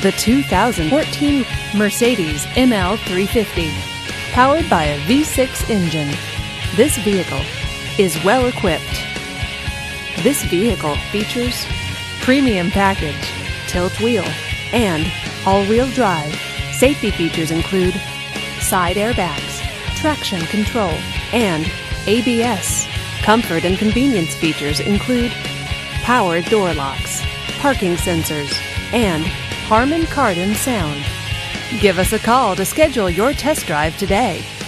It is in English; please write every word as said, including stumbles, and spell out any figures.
the two thousand fourteen Mercedes M L three fifty. Powered by a V six engine, this vehicle is well equipped. This vehicle features premium package, tilt wheel, and all-wheel drive. Safety features include side airbags, traction control, and A B S. Comfort and convenience features include power door locks, parking sensors, and Harman Kardon sound. Give us a call to schedule your test drive today.